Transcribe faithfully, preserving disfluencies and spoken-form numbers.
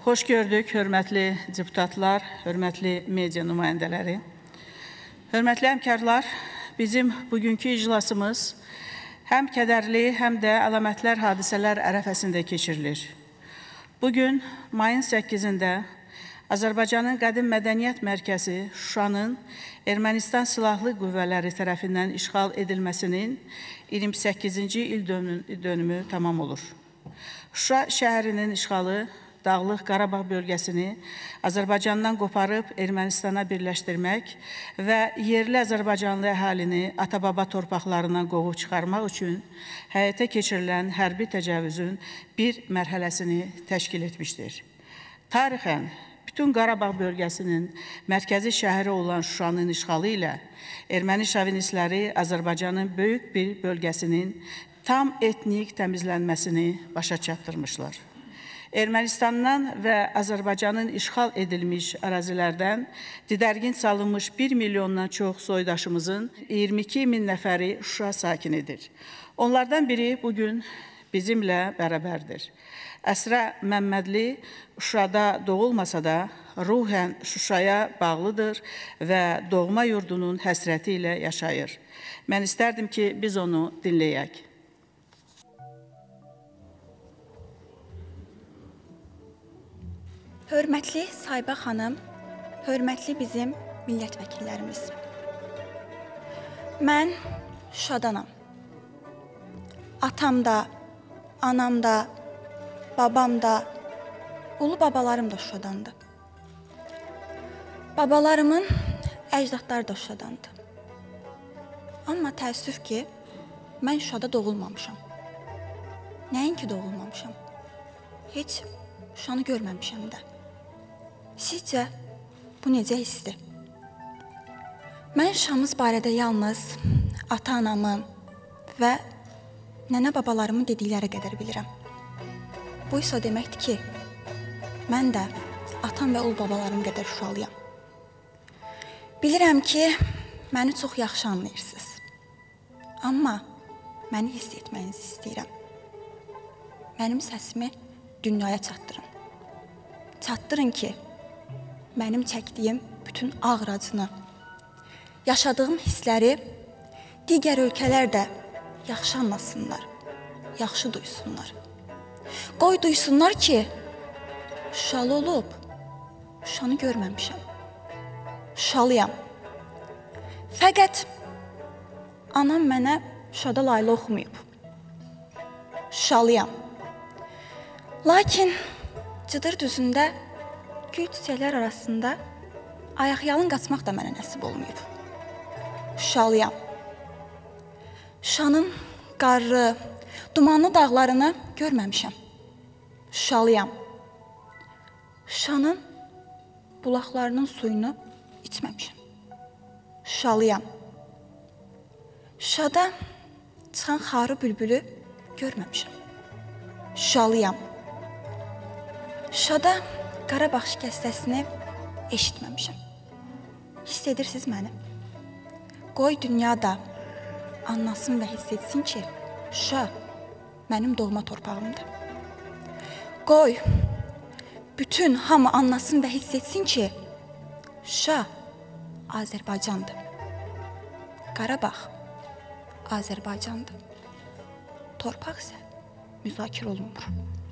Xoş gördük, hörmətli deputatlar, hörmətli media nümayəndələri. Hörmətli həmkarlar, bizim bugünkü iclasımız həm kədərli, həm də əlamətlər hadisələr ərəfəsində keçirilir. Bugün mayın səkkizində Azərbaycanın Qədim Mədəniyyət Mərkəzi Şuşanın Ermənistan Silahlı Qüvvələri tərəfindən işğal edilməsinin iyirmi səkkizinci il dönümü tamam olur. Şuşa şəhərinin işğalı Dağlıq Qarabağ bölgəsini Azərbaycandan qoparıb Ermənistana birləşdirmək və yerli Azərbaycanlı əhalini ata-baba torpaqlarından qovub çıxarmaq üçün həyata keçirilən hərbi təcavüzün bir mərhələsini təşkil etmişdir. Tarixən, bütün Qarabağ bölgəsinin mərkəzi şəhəri olan Şuşanın işğalı ilə erməni şovinistləri Azərbaycanın böyük bir bölgəsinin tam etnik təmizlənməsini başa çatdırmışlar. Ermənistandan və Azərbaycanın işğal edilmiş ərazilərdən didərgin salınmış bir milyondan çox soydaşımızın iyirmi iki min nəfəri Şuşa sakinidir. Onlardan biri bugün bizimlə bərabərdir. Əsrə Məmmədli Şuşada doğulmasa da ruhən Şuşaya bağlıdır və doğma yurdunun həsrəti ilə yaşayır. Mən istərdim ki, biz onu dinləyək. Hörmətli Sahibə xanım, hörmətli bizim millət vəkillərimiz. Mən Şuşadanam. Atam da, anam da, babam da, ulu babalarım da Şuşadandı. Babalarımın əcdadları da Şuşadandı. Amma təəssüf ki, mən Şuşada doğulmamışam. Nəinki doğulmamışam? Heç Şuşanı görməmişəm də. Sizcə, bu necə hissdir? Mən Şuşamız barədə yalnız ata-anamın və nənə-babalarımın dedikləri qədər bilirəm. Bu isə deməkdir ki, mən də atam və ulu babalarım qədər Şuşalıyam. Bilirəm ki, məni çox yaxşı anlayırsınız. Amma məni hiss etməyinizi istəyirəm. Mənim səsimi dünyaya çatdırın. Çatdırın ki, mənim çəkdiyim bütün ağır acını, yaşadığım hissləri digər ölkələr də yaxşı anlasınlar, yaxşı duysunlar. Qoy duysunlar ki, Şuşalı olub, Şuşanı görməmişəm. Şuşalıyam. Fəqət anam mənə Şuşada layla oxumayıb. Şuşalıyam. Lakin Cıdır düzündə gül çiçəklər arasında ayaqyalın qaçmaq da mənə nəsib olmayıb. Şuşalıyam. Şuşanın qarlı, dumanlı dağlarını görməmişəm. Şuşalıyam. Şuşanın bulaqlarının suyunu içməmişəm. Şuşalıyam. Şuşada çıxan xarı bülbülü görməmişəm. Şuşalıyam. Şuşada Qarabağ şikəstəsini eşitməmişəm. Hiss edirsiniz məni? Qoy dünyada anlasın və hiss etsin ki, Şuşa mənim doğma torpağımdır. Qoy bütün hamı anlasın və hiss etsin ki, Şuşa Azərbaycandır. Qarabağ Azərbaycandır. Torpaq isə müzakirə olunmur.